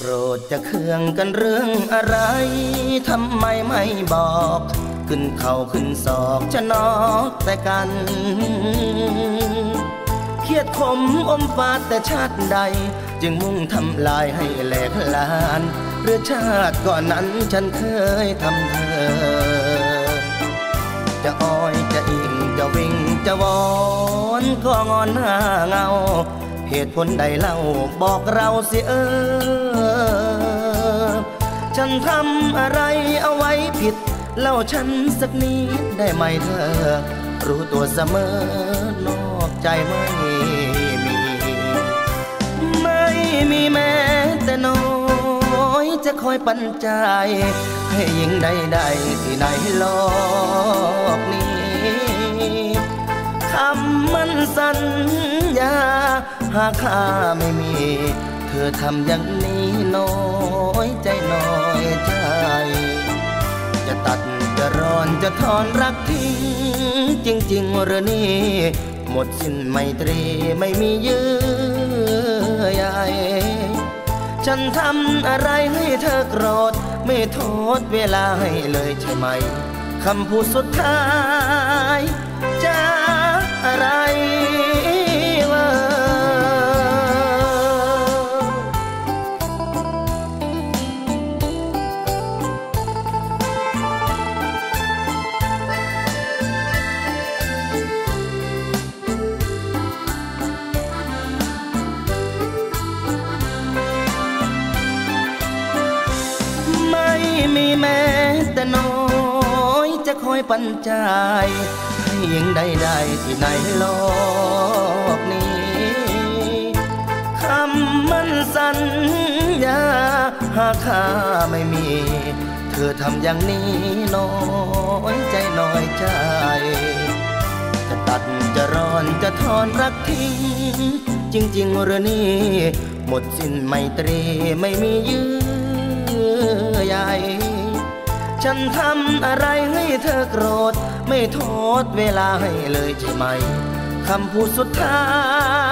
รธจะเคืองกันเรื่องอะไรทำไมไม่บอกขึ้นเข่าขึ้นศอกจะนอกแต่กันเครียดขมอมฟาดแต่ชาติใดจึงมุ่งทำลายให้แหลกลานหรือชาติก่อนนั้นฉันเคยทำเธอจะอ้อยจะอิงจะวิ่งจะวอนก็งอนหน้าเงาเหตุผลใดเล่าบอกเราสิฉันทำอะไรเอาไว้ผิดเล่าฉันสักนิดได้ไหมเธอรู้ตัวเสมอนอกใจไม่มีแม้แต่น้อยจะคอยปันใจให้หญิงใดๆที่ไหนโลกนี้คำมั่นสัญญาหากข้าไม่มีเธอทำอย่างนี้น้อยใจน้อยใจจะตัดจะร้อนจะถอนรักทิ้งจริงๆหรือนี่หมดสิ้นไมตรีไม่มีเยื่อใยฉันทำอะไรให้เธอโกรธไม่โทษเวลาให้เลยใช่ไหมคำพูดสุดท้ายจะอะไรวะมีแม้แต่น้อยจะคอยปันใจให้หญิงใดๆที่ไหนโลกนี้คำมั่นสัญญาหากข้าไม่มีเธอทำอย่างนี้น้อยใจน้อยใจจะตัดจะร้อนจะถอนรักทิ้งจริงๆหรือนี่หมดสิ้นไมตรีไม่มีเยื่อใยฉันทำอะไรให้เธอโกรธไม่โทษเวลาให้เลยใช่ไหมคำพูดสุดท้า